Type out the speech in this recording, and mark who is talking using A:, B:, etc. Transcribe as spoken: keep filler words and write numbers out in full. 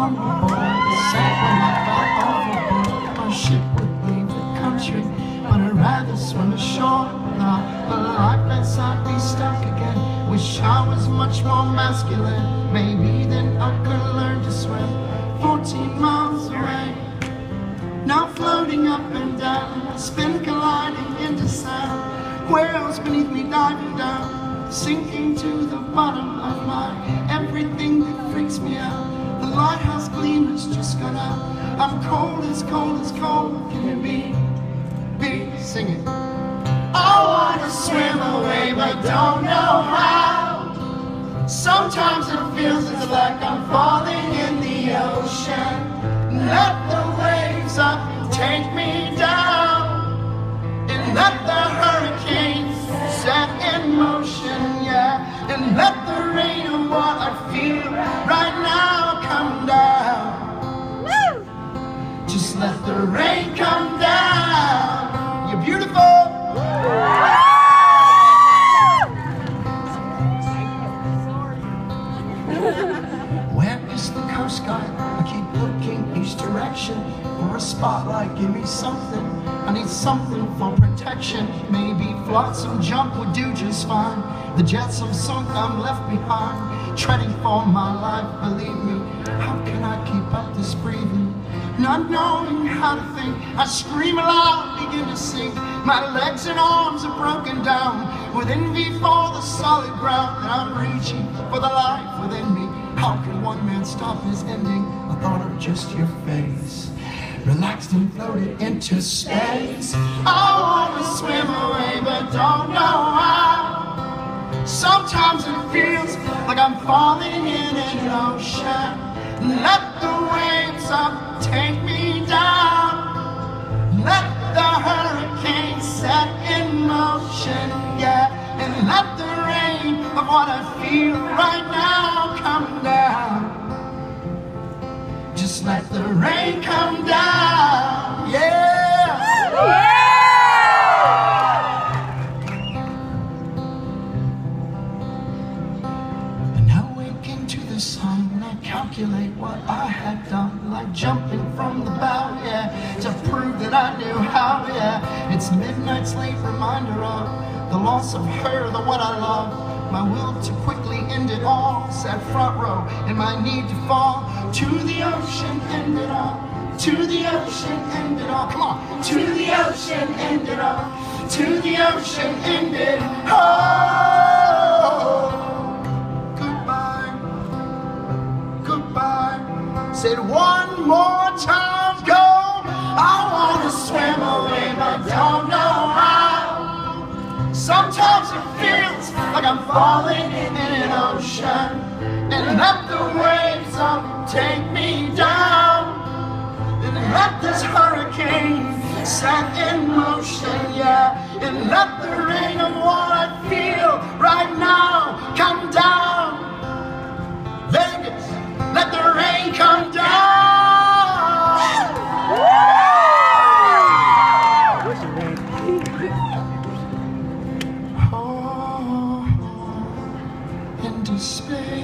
A: on board. The sank when I fell overboard. Our ship would leave the country, but I'd rather swim ashore. Not a life as I'd be stuck again. Wish I was much more masculine. Maybe then I could learn to swim. Fourteen miles away, now floating up and down, spin colliding into sound. Whales beneath me diving down, sinking to the bottom of my everything that freaks me out. The lighthouse gleam has just gone out. I'm cold as cold as cold can you be? Be singing. I wanna swim away but don't know how. Sometimes it feels it's like I'm falling in the ocean. Let the waves up take me down, and let the hurricanes set in motion, yeah, and let the rain of what I feel right now come down. Woo! Just let the rain come down. You're beautiful. Where is the Coast Guard? I keep looking each direction for a spotlight. Give me something. I need something for protection. Maybe flotsam jump would do just fine. The jets have sunk, I'm left behind, treading for my life. Believe me, how can I keep up this breathing? Not knowing how to think, I scream aloud, begin to sink. My legs and arms are broken down with envy for the solid ground. And I'm reaching for the life within me. How can one man stop his ending? I thought of just your face, relaxed and floated into space. I wanna swim away but don't know how. Sometimes it feels like I'm falling in an ocean. Let the waves up take me down. Let the hurricane set in motion, yeah, and let the rain of what I feel right now come down. Just let the rain come down, yeah. Yeah. And now waking to the sun, I calculate what I had done, like jumping from the bow, yeah, to prove that I knew how, yeah. It's midnight's late reminder of the loss of her, the one I love. My will to quickly end it all, sat front row in my need to fall. To the ocean, end it all. To the ocean, end it all. Come on. To the ocean, end it all. To the ocean, end it all. Goodbye, goodbye. Said one more time, go. I wanna swim away, but don't know how. Sometimes it feels like I'm falling in an ocean, and let the waves up take me down, and let this hurricane set in motion, yeah, and let the rain of what I feel right now come down. Vegas, let the rain come down. Into space.